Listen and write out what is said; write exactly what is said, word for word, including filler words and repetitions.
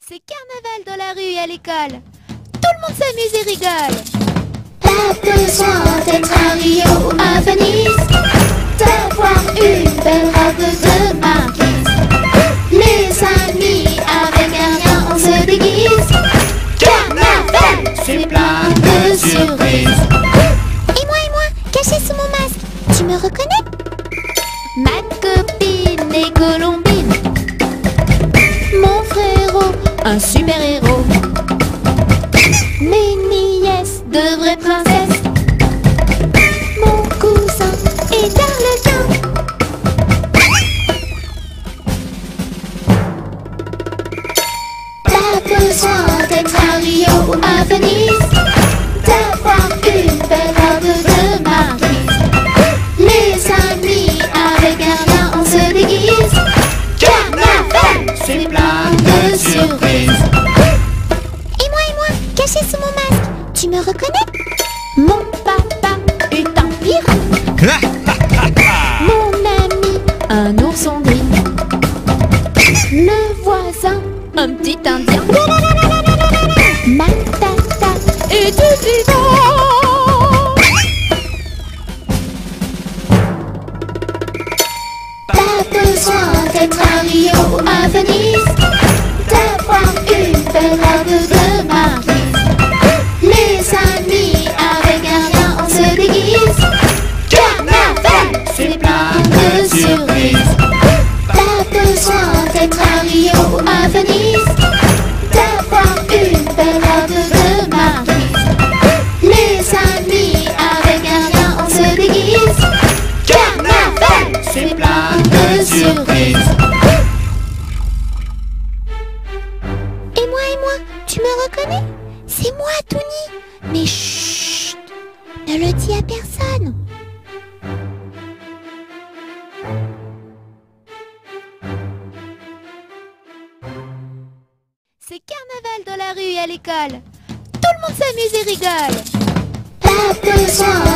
C'est carnaval dans la rue et à l'école. Tout le monde s'amuse et rigole. Pas besoin d'être à Rio ou à Venise, d'avoir une belle robe de marquise. Les amis, avec un rien, on se déguise. Carnaval, c'est plein de surprises. Et moi, et moi, caché sous mon masque, tu me reconnais? Ma copine est Colombine, mon frérot, un super-héros, mes nièces, de vraies princesses, mon cousin est Arlequin. Pas besoin d'être à Rio ou à Venise, d'avoir une belle robe de marquise. Les amis, avec un rien, on se déguise. Carnaval, c'est plein de surprises. Et moi, et moi, caché sous mon masque, tu me reconnais? Mon papa est un pirate, mon ami, un ourson gris, le voisin, un petit indien, ma tata est du vivant. Pas besoin d'être à Rio ou à Venise, d'avoir une belle robe de marquise. Les amis, avec un rien, on se déguise. Carnaval, c'est plein de surprises. Pas besoin d'être à Rio ou à Venise, d'avoir une belle robe de marquise. Les amis, avec un rien, on se déguise. Carnaval, c'est plein de surprises. Et moi, et moi, tu me reconnais? C'est moi, Tony. Mais chut, ne le dis à personne. C'est carnaval dans la rue et à l'école. Tout le monde s'amuse et rigole. Pas besoin